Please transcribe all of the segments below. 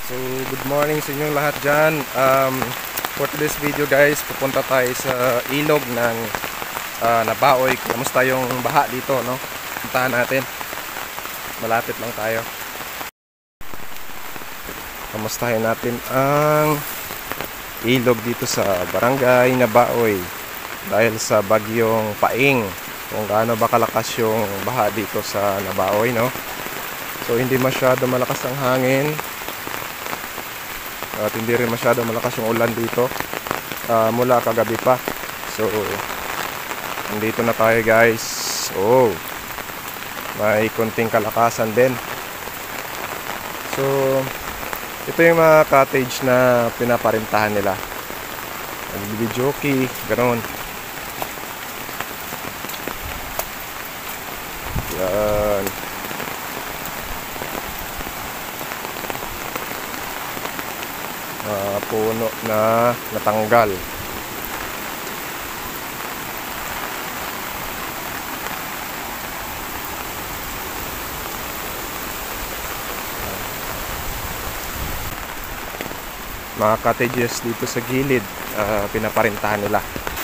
So, good morning sa inyong lahat dyan. For today's video guys, pupunta tayo sa ilog ng Nabaoy. Kamusta yung baha dito, no? Puntahan natin. Malapit lang tayo. Kamustahin natin ang ilog dito sa barangay Nabaoy. Dahil sa bagyong Paing, kung gaano ba kalakas yung baha dito sa Nabaoy, no? So, hindi masyado malakas ang hangin. At hindi rin masyado malakas yung ulan dito mula kagabi pa. So nandito na tayo guys. Oh, may konting kalakasan din. So ito yung mga cottage na pinaparintahan nila. Nagbibijoki, ganoon. Yan. Puno na natanggal. Mga cottages dito sa gilid, pinaparintahan nila.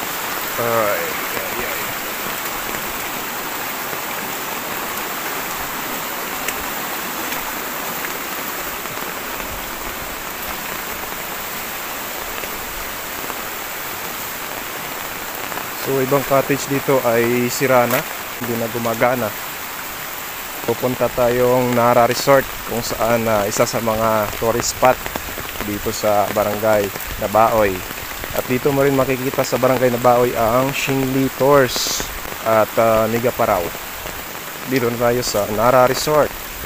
So ibang cottage dito ay sira na, hindi na gumagana. Pupunta tayong Nara Resort kung saan isa sa mga tourist spot dito sa barangay Nabaoy. At dito mo rin makikita sa barangay Nabaoy ang Xingli Tours at Niga Parao. Dito na tayo sa Nara Resort.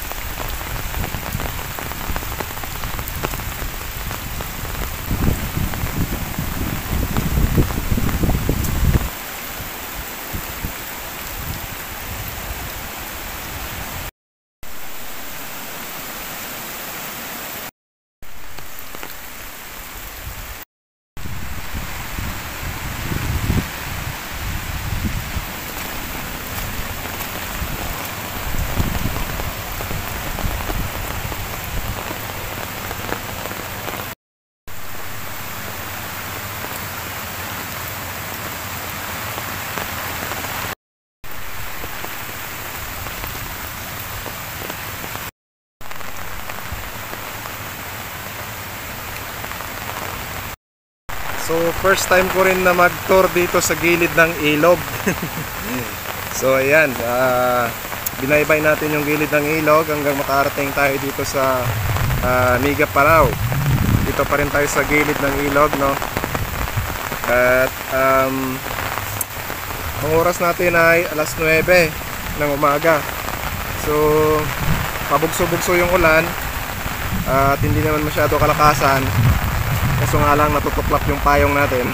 So first time ko rin na mag-tour dito sa gilid ng ilog. So ayan, binaybay natin yung gilid ng ilog hanggang makarating tayo dito sa Niga Parao. Dito pa rin tayo sa gilid ng ilog, no? At ang oras natin ay alas 9 ng umaga. So pabugso-bugso yung ulan at hindi naman masyado kalakasan. Kaso nga lang natutuklap yung payong natin.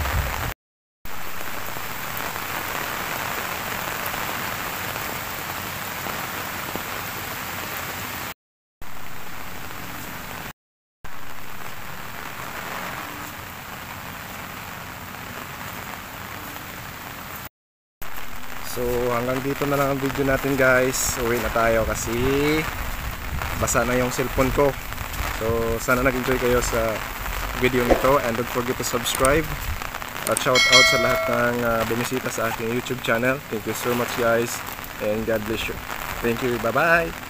So hanggang dito na lang ang video natin guys. Uwi na tayo kasi basa na yung cellphone ko. So sana nag-enjoy kayo sa video nito and don't forget to subscribe at shout out sa lahat ng bumisita sa aking YouTube channel. Thank you so much guys and God bless you. Thank you, bye bye.